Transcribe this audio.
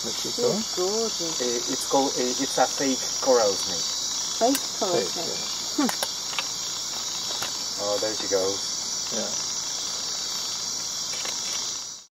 Mexico. It's gorgeous. It's called. It's a fake coral snake. Fake coral snake. Yeah. Oh, there she goes. Yeah.